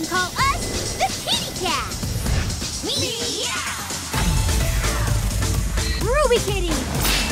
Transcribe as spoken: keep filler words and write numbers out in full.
call us the Kitty Cats. Meow! Ruby Kitty!